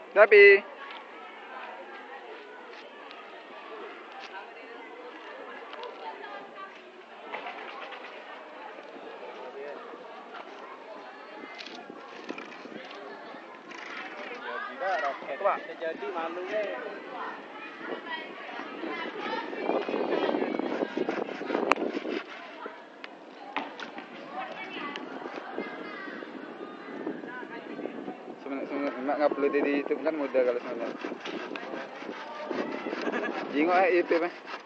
Tapi Pak, jadi malu ya. sebenarnya ngupload di YouTube kan mudah kalau sebenarnya. Jingok itu mah.